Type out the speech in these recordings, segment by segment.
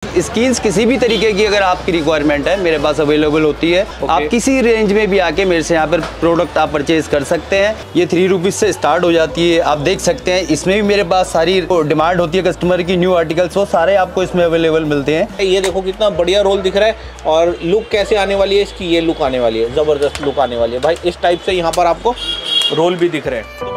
Skins किसी भी तरीके की अगर आपकी रिक्वायरमेंट है मेरे पास अवेलेबल होती है। आप किसी रेंज में भी आके मेरे से यहाँ पर प्रोडक्ट आप परचेज कर सकते हैं। ये 3 रुपीज़ से स्टार्ट हो जाती है। आप देख सकते हैं इसमें भी मेरे पास सारी डिमांड होती है कस्टमर की, न्यू आर्टिकल्स वो सारे आपको इसमें अवेलेबल मिलते हैं। ये देखो कितना बढ़िया रोल दिख रहा है और लुक कैसे आने वाली है इसकी, ये लुक आने वाली है, ज़बरदस्त लुक आने वाली है भाई। इस टाइप से यहाँ पर आपको रोल भी दिख रहे हैं।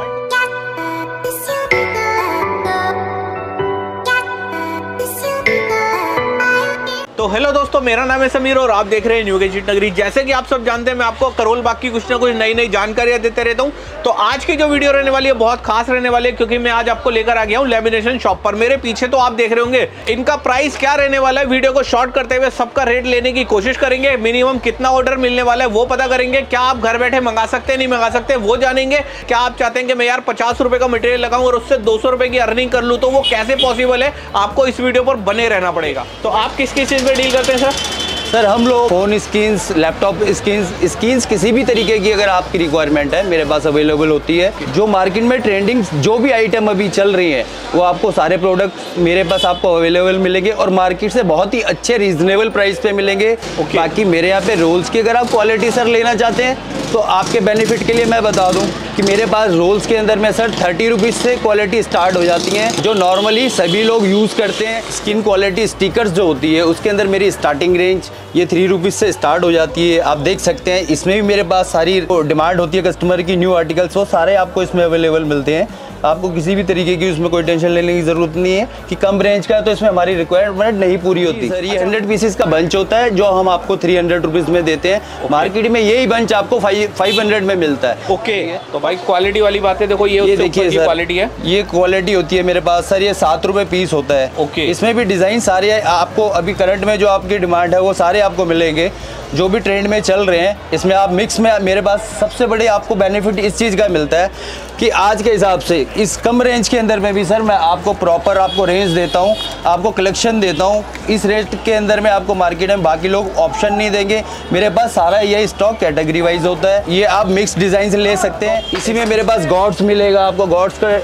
तो हेलो दोस्तों, मेरा नाम है समीर और आप देख रहे हैं न्यू गैजेट नगरी। जैसे कि आप सब जानते हैं मैं आपको करोल बाग की कुछ ना कुछ नई नई जानकारियां देते रहता हूं। तो आज की जो वीडियो रहने वाली है बहुत खास रहने वाली है, क्योंकि मैं आज आपको लेकर आ गया हूं लैमिनेशन शॉप पर। मेरे पीछे तो आप देख रहे होंगे, इनका प्राइस क्या रहने वाला है। वीडियो को शॉर्ट करते हुए सबका रेट लेने की कोशिश करेंगे, मिनिमम कितना ऑर्डर मिलने वाला है वो पता करेंगे, क्या आप घर बैठे मंगा सकते हैं नहीं मंगा सकते वो जानेंगे, क्या आप चाहते हैं कि मैं यार 50 रुपए का मटेरियल लगाऊं और उससे 200 रुपए की अर्निंग कर लूं, तो वो कैसे पॉसिबल है, आपको इस वीडियो पर बने रहना पड़ेगा। तो आप किस किस चीज में डील करते हैं सर? हम लोग फ़ोन स्किन्स, लैपटॉप स्किन्स किसी भी तरीके की अगर आपकी रिक्वायरमेंट है मेरे पास अवेलेबल होती है। जो मार्केट में ट्रेंडिंग जो भी आइटम अभी चल रही हैं वो आपको सारे प्रोडक्ट मेरे पास आपको अवेलेबल मिलेंगे और मार्केट से बहुत ही अच्छे रीजनेबल प्राइस पे मिलेंगे। बाकी मेरे यहाँ पे रोल्स की अगर आप क्वालिटी सर लेना चाहते हैं तो आपके बेनिफिट के लिए मैं बता दूं कि मेरे पास रोल्स के अंदर में सर 30 रुपीज़ से क्वालिटी स्टार्ट हो जाती हैं, जो नॉर्मली सभी लोग यूज़ करते हैं। स्किन क्वालिटी स्टिकर्स जो होती है उसके अंदर मेरी स्टार्टिंग रेंज ये 3 रुपीज़ से स्टार्ट हो जाती है। आप देख सकते हैं इसमें भी मेरे पास सारी डिमांड होती है कस्टमर की, न्यू आर्टिकल्स वो सारे आपको इसमें अवेलेबल मिलते हैं। आपको किसी भी तरीके की उसमें कोई टेंशन लेने की ज़रूरत नहीं है कि कम रेंज का है तो इसमें हमारी रिक्वायरमेंट नहीं पूरी होती। सर ये 100 पीसेस का बंच होता है जो हम आपको 300 रुपीज़ में देते हैं। मार्केट में यही बंच आपको 500 में मिलता है। ओके, तो भाई क्वालिटी वाली बात है। देखो ये देखिए सर, क्वालिटी है, ये क्वालिटी होती है मेरे पास सर। ये 7 रुपये पीस होता है। ओके, इसमें भी डिज़ाइन सारे आपको अभी करंट में जो आपकी डिमांड है वो सारे आपको मिलेंगे, जो भी ट्रेंड में चल रहे हैं। इसमें आप मिक्स में मेरे पास सबसे बड़े आपको बेनिफिट इस चीज़ का मिलता है कि आज के हिसाब से इस कम रेंज के अंदर में भी सर मैं आपको प्रॉपर आपको रेंज देता हूँ, आपको कलेक्शन देता हूँ। इस रेट के अंदर में आपको मार्केट में बाकी लोग ऑप्शन नहीं देंगे। मेरे पास सारा यही स्टॉक कैटेगरी वाइज होता है। ये आप मिक्स डिज़ाइन से ले सकते हैं। इसी में मेरे पास गॉड्स मिलेगा, आपको गॉड्स का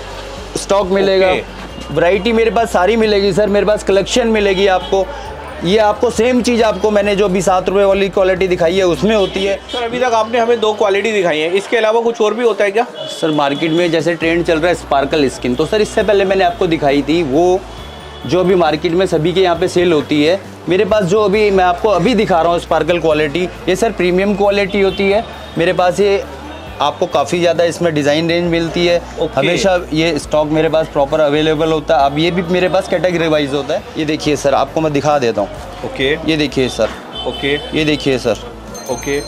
स्टॉक मिलेगा। वैरायटी मेरे पास सारी मिलेगी सर, मेरे पास कलेक्शन मिलेगी आपको। ये आपको सेम चीज़ आपको मैंने जो अभी 7 रुपये वाली क्वालिटी दिखाई है उसमें होती है। सर अभी तक आपने हमें 2 क्वालिटी दिखाई है, इसके अलावा कुछ और भी होता है क्या? सर मार्केट में जैसे ट्रेंड चल रहा है स्पार्कल स्किन, तो सर इससे पहले मैंने आपको दिखाई थी वो जो अभी मार्केट में सभी के यहाँ पे सेल होती है। मेरे पास जो अभी मैं आपको अभी दिखा रहा हूँ स्पार्कल क्वालिटी, ये सर प्रीमियम क्वालिटी होती है। मेरे पास ये आपको काफ़ी ज़्यादा इसमें डिज़ाइन रेंज मिलती है। हमेशा ये स्टॉक मेरे पास प्रॉपर अवेलेबल होता है। अब ये भी मेरे पास कैटेगरी वाइज होता है। ये देखिए सर, आपको मैं दिखा देता हूँ। ओके, ये देखिए सर। ओके, ये देखिए सर। ओके,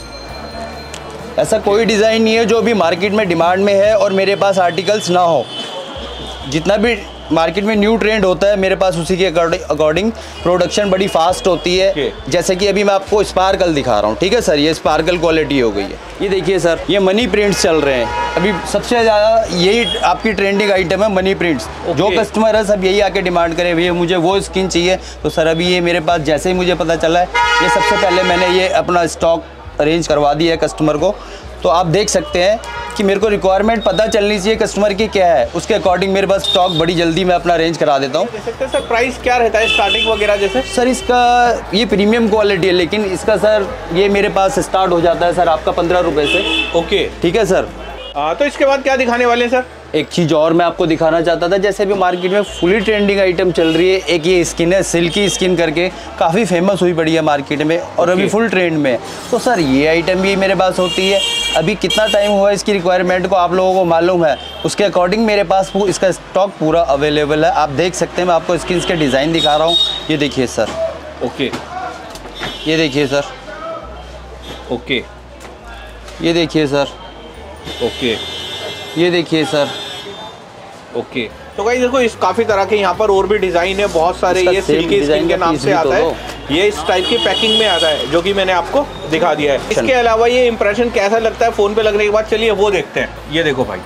ऐसा कोई डिज़ाइन नहीं है जो अभी मार्केट में डिमांड में है और मेरे पास आर्टिकल्स ना हो। जितना भी मार्केट में न्यू ट्रेंड होता है मेरे पास उसी के अकॉर्डिंग प्रोडक्शन बड़ी फास्ट होती है। जैसे कि अभी मैं आपको स्पार्कल दिखा रहा हूँ, ठीक है सर, ये स्पार्कल क्वालिटी हो गई है। ये देखिए सर, ये मनी प्रिंट्स चल रहे हैं अभी सबसे ज़्यादा, यही आपकी ट्रेंडिंग आइटम है मनी प्रिंट्स। जो कस्टमर है सब यही आके डिमांड करे भैया मुझे वो स्किन चाहिए। तो सर अभी ये मेरे पास जैसे ही मुझे पता चला है, ये सबसे पहले मैंने ये अपना स्टॉक अरेंज करवा दिया है कस्टमर को। तो आप देख सकते हैं कि मेरे को रिक्वायरमेंट पता चलनी चाहिए कस्टमर की क्या है, उसके अकॉर्डिंग मेरे पास स्टॉक बड़ी जल्दी मैं अपना अरेंज करा देता हूँ। सर प्राइस क्या रहता है स्टार्टिंग वगैरह जैसे? सर इसका ये प्रीमियम क्वालिटी है, लेकिन इसका सर ये मेरे पास स्टार्ट हो जाता है सर आपका 15 रुपये से। ओके, ठीक है सर। तो इसके बाद क्या दिखाने वाले हैं सर? एक चीज़ और मैं आपको दिखाना चाहता था, जैसे अभी मार्केट में फुली ट्रेंडिंग आइटम चल रही है। एक ये स्किन है सिल्की स्किन करके, काफ़ी फेमस हुई पड़ी है मार्केट में और अभी फुल ट्रेंड में है। तो सर ये आइटम भी मेरे पास होती है। अभी कितना टाइम हुआ इसकी रिक्वायरमेंट को आप लोगों को मालूम है, उसके अकॉर्डिंग मेरे पास इसका स्टॉक पूरा अवेलेबल है। आप देख सकते हैं, मैं आपको स्किन के डिज़ाइन दिखा रहा हूँ। ये देखिए सर। ओके, ये देखिए सर। ओके, ये देखिए सर। ओके, ये देखिए सर। ओके, तो गाइस देखो इस काफ़ी तरह के यहाँ पर और भी डिज़ाइन है बहुत सारे। ये सिल्की स्किन के नाम से आता है, ये इस टाइप की पैकिंग में आता है जो कि मैंने आपको दिखा दिया है। इसके अलावा ये इंप्रेशन कैसा लगता है फ़ोन पे लगने के बाद, चलिए वो देखते हैं। ये देखो भाई,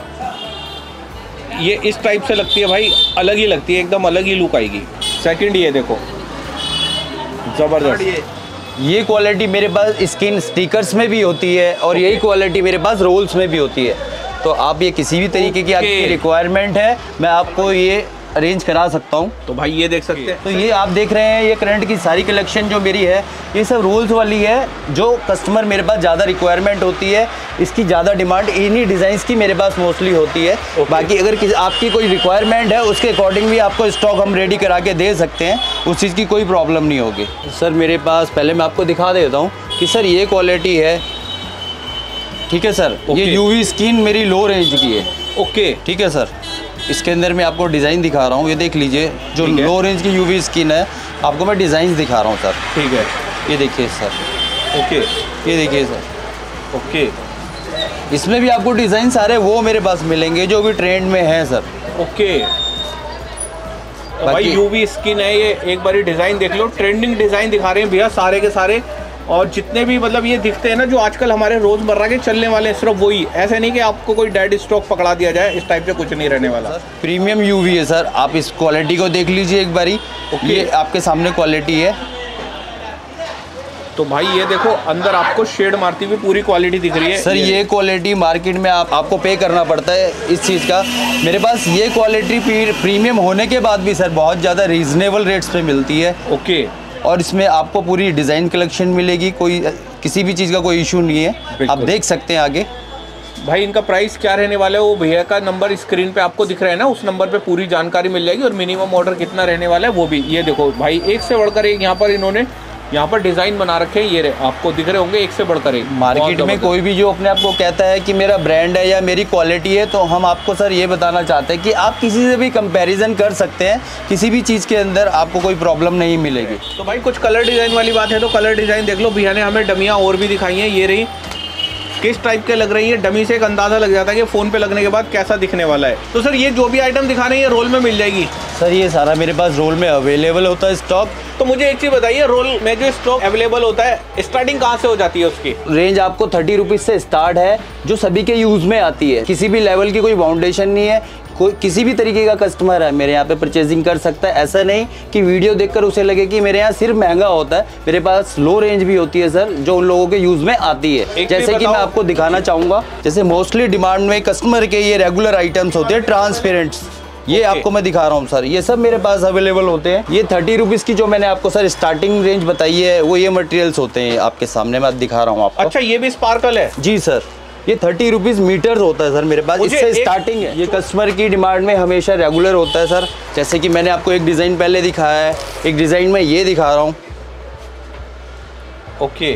ये इस टाइप से लगती है भाई, अलग ही लगती है, एकदम अलग ही लुक आएगी। सेकंड ये देखो, ज़बरदस्त। ये क्वालिटी मेरे पास स्किन स्टिकर्स में भी होती है और यही क्वालिटी मेरे पास रोल्स में भी होती है। तो आप ये किसी भी तरीके की आपकी रिक्वायरमेंट है, मैं आपको ये अरेंज करा सकता हूँ। तो भाई ये देख सकते हैं, तो ये आप देख रहे हैं, ये करंट की सारी कलेक्शन जो मेरी है ये सब रोल्स वाली है। जो कस्टमर मेरे पास ज़्यादा रिक्वायरमेंट होती है, इसकी ज़्यादा डिमांड इन्हीं डिज़ाइंस की मेरे पास मोस्टली होती है। बाकी अगर आपकी कोई रिक्वायरमेंट है उसके अकॉर्डिंग भी आपको स्टॉक हम रेडी करा के दे सकते हैं, उस चीज़ की कोई प्रॉब्लम नहीं होगी। सर मेरे पास पहले मैं आपको दिखा देता हूँ कि सर ये क्वालिटी है, ठीक है सर। ये यूवी स्किन मेरी लो रेंज की है। ओके ठीक है सर। इसके अंदर मैं आपको डिज़ाइन दिखा रहा हूँ, ये देख लीजिए, जो लो रेंज की यूवी स्किन है आपको मैं डिज़ाइन दिखा रहा हूँ सर। ठीक है, ये देखिए सर। ओके, ये देखिए सर। ओके, इसमें भी आपको डिज़ाइन सारे वो मेरे पास मिलेंगे जो भी ट्रेंड में है सर। ओके। तो भाई यूवी स्किन है ये, एक बारी डिज़ाइन देख लो, ट्रेंडिंग डिज़ाइन दिखा रहे हैं भैया सारे के सारे। और जितने भी मतलब ये दिखते हैं ना जो आजकल हमारे रोज़मर्रा के चलने वाले हैं, सिर्फ वही, ऐसे नहीं कि आपको कोई डेड स्टॉक पकड़ा दिया जाए, इस टाइप से कुछ नहीं रहने वाला। प्रीमियम यूवी है सर, आप इस क्वालिटी को देख लीजिए एक बारी। ये आपके सामने क्वालिटी है। तो भाई ये देखो अंदर आपको शेड मारती हुई पूरी क्वालिटी दिख रही है सर। ये क्वालिटी मार्केट में आपको पे करना पड़ता है इस चीज़ का। मेरे पास ये क्वालिटी प्रीमियम होने के बाद भी सर बहुत ज़्यादा रीज़नेबल रेट्स पे मिलती है। ओके। और इसमें आपको पूरी डिज़ाइन कलेक्शन मिलेगी, कोई किसी भी चीज़ का कोई इशू नहीं है, आप देख सकते हैं आगे। भाई इनका प्राइस क्या रहने वाला है, वो भैया का नंबर स्क्रीन पे आपको दिख रहा है ना, उस नंबर पे पूरी जानकारी मिल जाएगी। और मिनिमम ऑर्डर कितना रहने वाला है वो भी ये देखो भाई, एक से बढ़कर एक यहाँ पर इन्होंने यहाँ पर डिज़ाइन बना रखे हैं। ये आपको दिख रहे होंगे एक से बढ़कर एक। मार्केट में कोई भी जो अपने आप को कहता है कि मेरा ब्रांड है या मेरी क्वालिटी है, तो हम आपको सर ये बताना चाहते हैं कि आप किसी से भी कंपैरिजन कर सकते हैं, किसी भी चीज़ के अंदर आपको कोई प्रॉब्लम नहीं मिलेगी। तो भाई कुछ कलर डिज़ाइन वाली बात है तो कलर डिज़ाइन देख लो, भैया ने हमें डमियाँ और भी दिखाई हैं। ये रही, किस टाइप के लग रही है, डमी से एक अंदाज़ा लग जाता है कि फ़ोन पे लगने के बाद कैसा दिखने वाला है। तो सर ये जो भी आइटम दिखा रहे हैं ये रोल में मिल जाएगी? सर ये सारा मेरे पास रोल में अवेलेबल होता है स्टॉक। तो मुझे एक चीज़ बताइए, रोल में जो स्टॉक अवेलेबल होता है स्टार्टिंग कहाँ से हो जाती है उसकी? रेंज आपको 30 रुपीज़ से स्टार्ट है, जो सभी के यूज़ में आती है। किसी भी लेवल की कोई बाउंडेशन नहीं है, कोई किसी भी तरीके का कस्टमर है मेरे यहाँ पे परचेजिंग कर सकता है। ऐसा नहीं कि वीडियो देखकर उसे लगे कि मेरे यहाँ सिर्फ महंगा होता है, मेरे पास लो रेंज भी होती है सर, जो उन लोगों के यूज़ में आती है। जैसे कि मैं आपको दिखाना चाहूँगा, जैसे मोस्टली डिमांड में कस्टमर के ये रेगुलर आइटम्स होते हैं ट्रांसपेरेंट्स, ये आपको मैं दिखा रहा हूँ सर। ये सब मेरे पास अवेलेबल होते हैं। ये 30 रुपीज़ की जो मैंने आपको सर स्टार्टिंग रेंज बताई है, वो ये मटेरियल्स होते हैं आपके सामने मैं दिखा रहा हूँ आपको। अच्छा, ये भी स्पार्कल है? जी सर, ये 30 रुपीज़ मीटर होता है सर मेरे पास, इससे स्टार्टिंग है। ये कस्टमर की डिमांड में हमेशा रेगुलर होता है सर। जैसे कि मैंने आपको एक डिज़ाइन पहले दिखाया है, एक डिज़ाइन में ये दिखा रहा हूँ। ओके,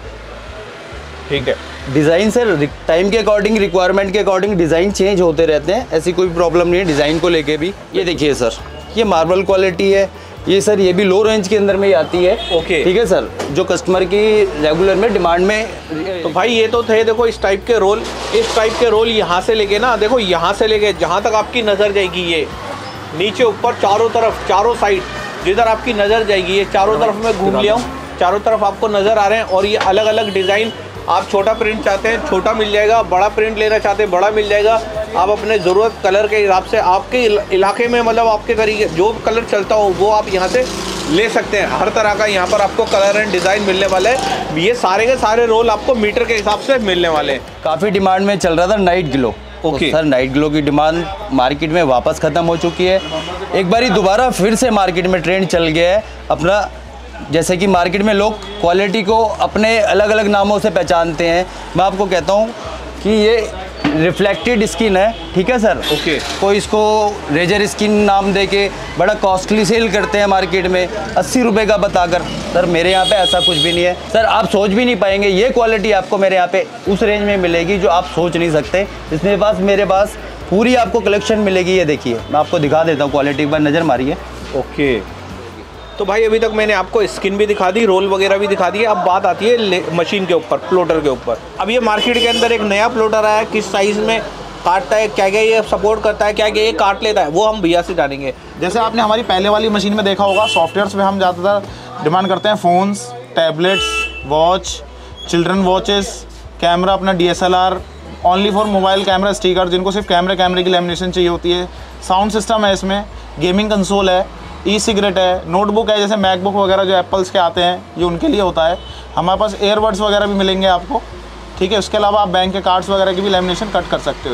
ठीक है। डिज़ाइन सर टाइम के अकॉर्डिंग, रिक्वायरमेंट के अकॉर्डिंग डिज़ाइन चेंज होते रहते हैं, ऐसी कोई प्रॉब्लम नहीं है डिज़ाइन को लेके भी। ये देखिए सर, ये मार्बल क्वालिटी है ये सर, ये भी लो रेंज के अंदर में ही आती है। ओके, ठीक है सर, जो कस्टमर की रेगुलर में डिमांड में। तो भाई ये तो थे देखो इस टाइप के रोल, इस टाइप के रोल यहाँ से लेके ना, देखो यहाँ से लेके जहाँ तक आपकी नज़र जाएगी, ये नीचे ऊपर चारों तरफ, चारों साइड जिधर आपकी नज़र जाएगी, ये चारों तरफ मैं घूम लिया हूँ, चारों तरफ आपको नज़र आ रहे हैं। और ये अलग अलग डिज़ाइन, आप छोटा प्रिंट चाहते हैं छोटा मिल जाएगा, बड़ा प्रिंट लेना चाहते हैं बड़ा मिल जाएगा। आप अपने ज़रूरत कलर के हिसाब से आपके इलाके में, मतलब आपके तरीके जो कलर चलता हो वो आप यहाँ से ले सकते हैं। हर तरह का यहाँ पर आपको कलर एंड डिज़ाइन मिलने वाला है। ये सारे के सारे रोल आपको मीटर के हिसाब से मिलने वाले हैं। काफ़ी डिमांड में चल रहा था night glow. Okay sir, night glow की डिमांड मार्केट में वापस ख़त्म हो चुकी है, एक बारी दोबारा फिर से मार्केट में ट्रेंड चल गया है अपना। जैसे कि मार्केट में लोग क्वालिटी को अपने अलग अलग नामों से पहचानते हैं, मैं आपको कहता हूँ कि ये रिफ्लेक्टेड स्किन है। ठीक है सर। ओके। कोई इसको रेजर स्किन नाम दे के बड़ा कॉस्टली सेल करते हैं मार्केट में 80 रुपये का बताकर। सर मेरे यहाँ पे ऐसा कुछ भी नहीं है सर, आप सोच भी नहीं पाएंगे ये क्वालिटी आपको मेरे यहाँ पे उस रेंज में मिलेगी जो आप सोच नहीं सकते। इसमें मेरे पास पूरी आपको कलेक्शन मिलेगी। ये देखिए, मैं आपको दिखा देता हूँ क्वालिटी, एक बार नज़र मारिए। ओके, तो भाई अभी तक मैंने आपको स्किन भी दिखा दी, रोल वगैरह भी दिखा दी। अब बात आती है मशीन के ऊपर, प्लोटर के ऊपर। अब ये मार्केट के अंदर एक नया प्लोटर आया है, किस साइज़ में काटता है, क्या क्या ये सपोर्ट करता है, क्या क्या ये काट लेता है, वो हम भैया से जानेंगे। जैसे आपने हमारी पहले वाली मशीन में देखा होगा, सॉफ्टवेयर्स में हम ज़्यादातर डिमांड करते हैं phones, tablets, watch, children watches, camera अपना DSLR, only for mobile camera sticker, जिनको सिर्फ कैमरे की लैमिनेशन चाहिए होती है। साउंड सिस्टम है इसमें, गेमिंग कंसोल है, ई-सिगरेट है, नोटबुक है, जैसे मैकबुक वगैरह जो एप्पल्स के आते हैं ये उनके लिए होता है। हमारे पास एयरबड्स वगैरह भी मिलेंगे आपको। ठीक है, उसके अलावा आप बैंक के कार्ड्स वगैरह की भी लैमिनेशन कट कर सकते हो।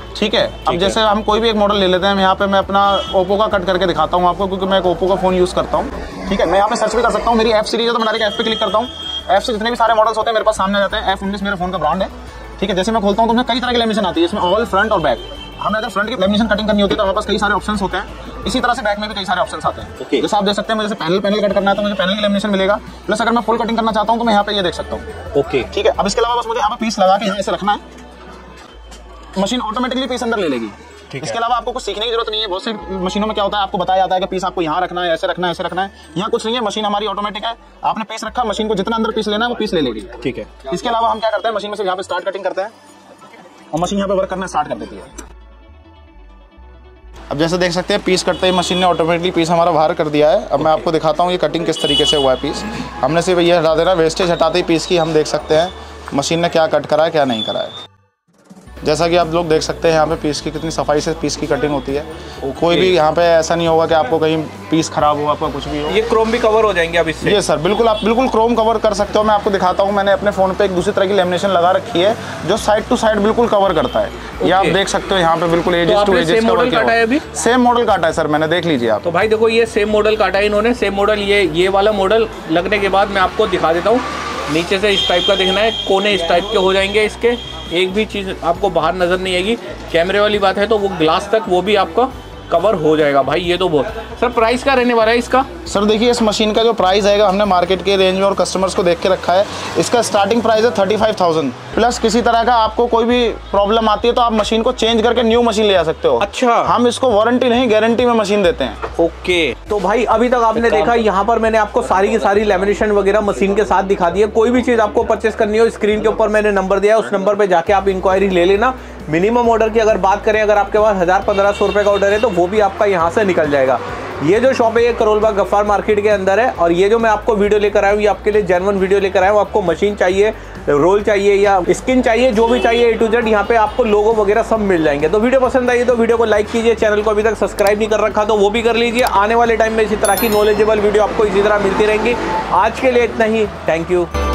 ठीक है। अब जैसे हम कोई भी एक मॉडल ले लेते हैं, यहाँ पे मैं अपना ओप्पो का कट करके दिखाता हूँ आपको, क्योंकि मैं एक ओप्पो का फोन यूज करता हूँ। ठीक है, मैं यहाँ पे सर्च भी कर सकता हूँ, मेरी एफ सीरीज है तो मैं डायरेक्ट एफ पे क्लिक करता हूँ। एफ से जितने भी सारे मॉडल्स होते हैं मेरे पास सामने आ जाते हैं। F19 मेरे फोन का ब्रांड है। ठीक है, जैसे मैं खोलता हूँ तो उसमें कई तरह की लेमिनेशन आती है, इसमें ऑल फ्रंट और बैक। हमें अगर फ्रंट की लेमिनेशन कटिंग करनी होती है तो हमारे पास कई सारे ऑप्शंस होते हैं। इसी तरह से बैक में भी कई सारे ऑप्शंस आते हैं। जैसे आप देख सकते हैं, मुझे पैनल कट करना है तो मुझे पैनल की लेमिनेशन मिलेगा। प्लस अगर मैं फुल कटिंग करना चाहता हूँ तो मैं यहाँ पे ये देख सकता हूँ। ओके, ठीक है। अब इसके अलावा बस मुझे यहाँ पे पीस लगा के यहाँ ऐसे रखना है, मशीन ऑटोमेटिकली पीस अंदर ले लेगी। इसके अलावा आपको कुछ सीखने की जरूरत नहीं है। बहुत सी मशीनों में क्या होता है, आपको बताया जाता है कि पीस आपको यहाँ रखना है, ऐसे रखना है, ऐसे रखना है। यहाँ कुछ नहीं है, मशीन हमारी ऑटोमेटिक है। आपने पीस रखा, मशीन को जितना अंदर पीस लेना है वो पीस ले लेगी। ठीक है। इसके अलावा हम क्या करते हैं, मशीन में से यहाँ पे स्टार्ट कटिंग करते हैं और मशीन यहाँ पे वर्क करना स्टार्ट कर देती है। अब जैसे देख सकते हैं, पीस करते ही मशीन ने ऑटोमेटिकली पीस हमारा बाहर कर दिया है। अब मैं आपको दिखाता हूँ ये कटिंग किस तरीके से हुआ है। पीस हमने सिर्फ ये हटा देना, वेस्टेज हटाते ही पीस की हम देख सकते हैं मशीन ने क्या कट करा है क्या नहीं करा है। जैसा कि आप लोग देख सकते हैं यहाँ पे पीस की कितनी सफाई से पीस की कटिंग होती है। कोई भी यहाँ पे ऐसा नहीं होगा कि आपको कहीं पीस खराब हो, आपका कुछ भी हो। ये क्रोम भी कवर हो जाएंगे अब इससे? ये सर बिल्कुल, आप बिल्कुल क्रोम कवर कर सकते हो। मैं आपको दिखाता हूँ, मैंने अपने फ़ोन पे एक दूसरी तरह की लेमिनेशन लगा रखी है जो साइड टू साइड बिल्कुल कवर करता है। ये आप देख सकते हो यहाँ पे बिल्कुल एजेस टू एजेस मॉडल काटा है। अभी सेम मॉडल काटा है सर मैंने, देख लीजिए आप। तो भाई देखो, ये सेम मॉडल काटा है इन्होंने। सेम मॉडल ये वाला मॉडल लगने के बाद मैं आपको दिखा देता हूँ। नीचे से इस टाइप का देखना है, कोने इस टाइप के हो जाएंगे इसके, एक भी चीज़ आपको बाहर नज़र नहीं आएगी। कैमरे वाली बात है तो वो ग्लास तक वो भी आपका कवर हो जाएगा। भाई ये तो बहुत। सर प्राइस क्या रहने वाला है इसका? सर देखिए, इस मशीन का जो प्राइस आएगा हमने मार्केट के रेंज में और कस्टमर्स को देख के रखा है। इसका स्टार्टिंग प्राइस है 35,000 प्लस। किसी तरह का आपको कोई भी प्रॉब्लम आती है तो आप मशीन को चेंज करके न्यू मशीन ले आ सकते हो। अच्छा, हम इसको वारंटी नहीं गारंटी में मशीन देते हैं। ओके। तो भाई अभी तक आपने देखा, यहाँ पर मैंने आपको सारी की सारी लेमिनेशन वगैरह मशीन के साथ दिखा दी है। कोई भी चीज़ आपको परचेस करनी हो, स्क्रीन के ऊपर मैंने नंबर दिया है, उस नंबर पर जाके आप इंक्वायरी ले लेना। मिनिमम ऑर्डर की अगर बात करें, अगर आपके पास 1000-1500 रुपये का ऑर्डर है तो वो भी आपका यहाँ से निकल जाएगा। ये जो शॉप है ये करोल बाग गफ्फार मार्केट के अंदर है। और ये जो मैं आपको वीडियो लेकर आया हूँ, ये आपके लिए जेन्युइन वीडियो लेकर आया हूँ। आपको मशीन चाहिए, रोल चाहिए या स्किन चाहिए, जो भी चाहिए A to Z, यहाँ पे आपको लोगो वगैरह सब मिल जाएंगे। तो वीडियो पसंद आई तो वीडियो को लाइक कीजिए। चैनल को अभी तक सब्सक्राइब नहीं कर रखा तो वो भी कर लीजिए। आने वाले टाइम में इसी तरह की नॉलेजेबल वीडियो आपको इसी तरह मिलती रहेंगी। आज के लिए इतना ही। Thank you.